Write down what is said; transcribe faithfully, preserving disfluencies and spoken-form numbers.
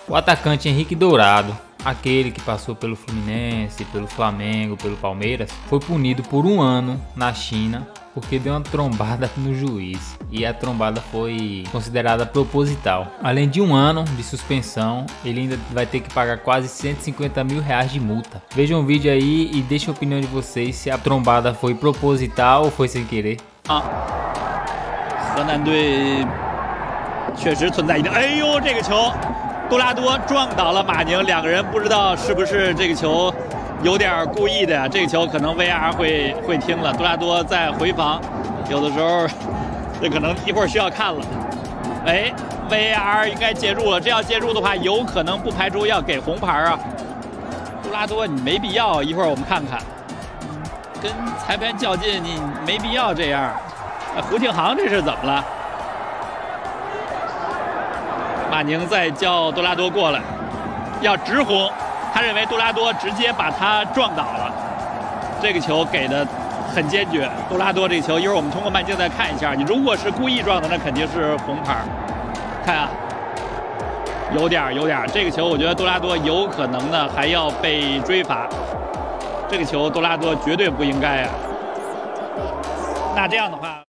O atacante Henrique Dourado, aquele que passou pelo Fluminense, pelo Flamengo, pelo Palmeiras, foi punido por um ano na China porque deu uma trombada no juiz e a trombada foi considerada proposital. Além de um ano de suspensão, ele ainda vai ter que pagar quase cento e cinquenta mil reais de multa. Vejam o vídeo aí e deixem a opinião de vocês se a trombada foi proposital ou foi sem querer. Ah, 河南队确实存在一定。哎呦，这个球，杜拉多撞倒了马宁，两个人不知道是不是这个球有点故意的呀？这个球可能 V R 会会听了。杜拉多在回防，有的时候这可能一会儿需要看了。哎 ，V R 应该介入了，这要介入的话，有可能不排除要给红牌啊。杜拉多你没必要，一会儿我们看看。跟裁判较劲，你没必要这样。哎，胡庆航这是怎么了？马宁在叫杜拉多过来，要直轰。他认为杜拉多直接把他撞倒了，这个球给的很坚决。杜拉多这个球，一会儿我们通过慢镜再看一下。你如果是故意撞的，那肯定是红牌。看啊，有点有点，这个球我觉得杜拉多有可能呢还要被追罚。这个球杜拉多绝对不应该啊。那这样的话。